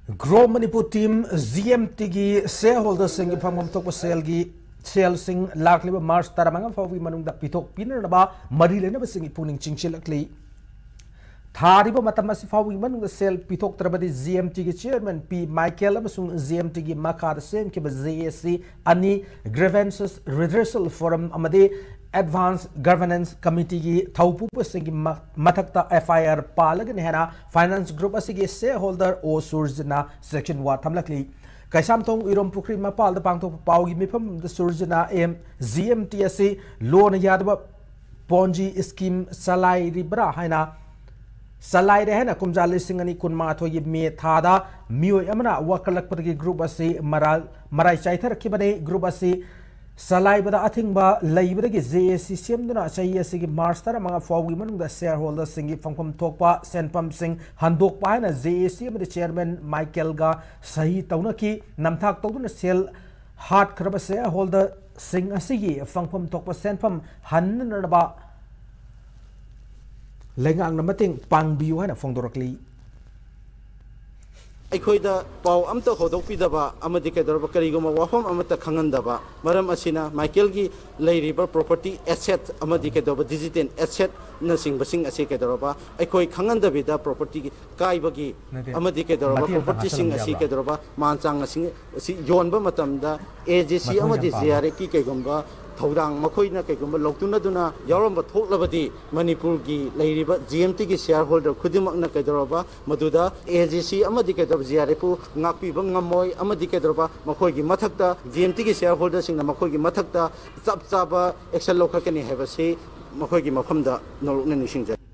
Grow Manipur team GMT gi shareholders sing phangmam thokpa sale sing lakli March taramanga fawi manungda pithok pinaraba mari lena sing puning chingchilakli thariba matam asi fawi manungda sale pithok trabadi GMT gi chairman P Micheal amasung GMT gi mahak sem ke JSC ani grievances redressal forum amadi Advanced Governance Committee ki thaupu pasigi mathakta FIR palagani hena finance group asigi shareholder o surjana section 1 thamlakli kaisam tong irom pukri mapal da pangto pawgi mifam the surjana GMT asi loan yadba ponji scheme salai ribra haina salai re hena kumjali singani kunma thoyi me thada mioi amana wakalak patgi group asi marai chaithar kibane group asi Salai bada ating ba laibada ki JSC semduna chahiye sigi March tara mga fawi manungda shareholders singi phangpham thokpa senpam sing handok pa na JSC amadi chairman Micheal ga sahi tauna ki namthak tawduna sel hard khraba shareholder sing asigi phangpham thokpa senpam hanna ba lengang namating pangbiu hana phongdorakli ꯑꯩꯈꯣꯏꯗ ꯄꯥꯎ ꯑꯝꯇ ꯍꯧꯗꯣꯛꯄꯤꯗꯕ ꯑꯃꯗꯤ ꯀꯩꯗꯧꯔꯕ ꯀꯔꯤꯒꯨꯝꯕ ꯋꯥꯐꯝ ꯑꯃꯠꯇ ꯈꯪꯍꯟꯗꯕ ꯃꯔꯝ ꯑꯁꯤꯅ ꯃꯥꯏꯀꯦꯜꯒꯤ ꯂꯩꯔꯤꯕ ꯄ꯭ꯔꯣꯄꯔꯇꯤ ꯑꯦꯁꯦꯠ ꯑꯃꯗꯤ ꯀꯩꯗꯧꯕ ꯗꯤꯖꯤꯇꯦꯜ ꯑꯦꯁꯦꯠꯅꯆꯤꯡꯕꯁꯤꯡ ꯑꯁꯤ ꯀꯩꯗꯧꯔꯕ ꯑꯩꯈꯣꯏ ꯈꯪꯍꯟꯗꯕꯤꯗ ꯄ꯭ꯔꯣꯄꯔꯇꯤꯒꯤ ꯀꯥꯏꯕꯒꯤ ꯑꯃꯗꯤ ꯀꯩꯗꯧꯔꯕ ꯄ꯭ꯔꯣꯄꯔꯇꯤꯁꯤꯡ ꯑꯁꯤ ꯀꯩꯗꯧꯔꯕ ꯃꯥꯟꯆꯥꯡꯁꯤꯡ ꯑꯁꯤ ꯌꯣꯟꯕ ꯃꯇꯝꯗ AGC ꯑꯃꯗꯤ JRFꯀꯤ ꯀꯩꯒꯨꯝꯕ थौरांग मखोइना कईगुम्बा लौतुनदुना यावरंबा थोकलबदी मणिपुरगी लैरिबा GMT की शेयर होल्डर खुदिमकना कईदरबा मदुदा AGC अमदि कईदरबा JRF ngakpiba ngamoi अमदि कईदरबा मखोइगी मथक्ता GMT की शेयर होल्डर सिंगना मखोइगी मथक्ता चप चाबा एक्शन लौखकनी हैबसे मखोइगी मफमदा नोलुकना निसिंगजा